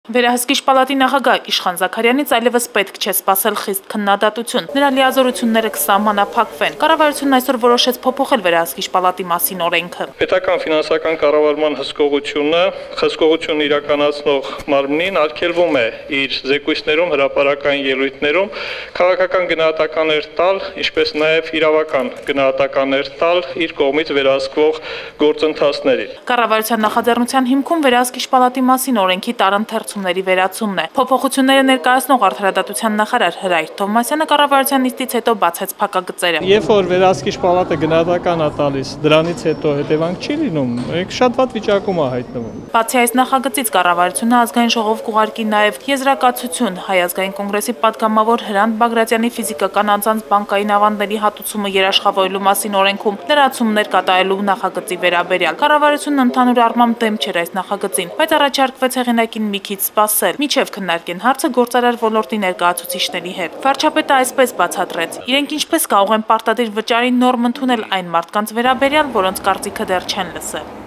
Վերահսկիչ պալատի նախագահ Իշխան Զաքարյանից այլևս պետք չէ սպասել խիստ քննադատություն, նրա լիազորությունները կսահմանափակվեն։ Կառավարությունն այսօր որոշեց փոփոխել վերահսկիչ պալատի մասին օրենքը։ Պետական ֆինանսական կառավարման հսկողություն իրականացնող մարմնին արգելվում է իր զեկույցներում, հրապարակային ելույթներում քաղաքական գնահատականներ տալ, ինչպես նաև իրավական գնահատականներ տալ իր կողմից վերահսկվող գործընթացներին։ Կառավարության նախաձեռնության հիմքում վերահսկիչ պալատի մասին օրենքի տարընթերցումների վերացումն է։ Փոփոխությունները ներկայացնող արդարադատության նախարար Հրայր Թովմասյանը կառավարության նիստից հետո բացեց փակագծերը։ Երբ որ վերահսկիչ պալատը գնահատական է տալիս, դրանից հետո հետևանք չի լինում, շատ վատ վիճակում է հայտնվում։ Բացի այս նախագծից կառավարությունը ազգային ժողով կուղարկի նաև եզրակացություն Հայ ազգային կոնգրեսի պատգամավոր Հրանտ Բագրատյանի ֆիզիկական անձանց բանկային ավանդների հատուցումը երաշխավորելու մասին օրենքում լրացումներ կատարելու նախագծի վերաբերյալ։ Կառավարությունն ընդհանուր առմամբ դեմ չէր այս նախագծին, բայց առաջարկվեց հեղինակին մի քիչ սպասել, մինչև քննարկեն հարցը գործարար ոլորտի ներկայացուցիչների հետ։ Վարչապետը այսպես բացատրեց. իրենք ինչպես կարող են պարտադիր վճարի նորմ ընդունել այն մարդկանց վերաբերյալ, որոնց կարծիքը դեռ չեն լսել։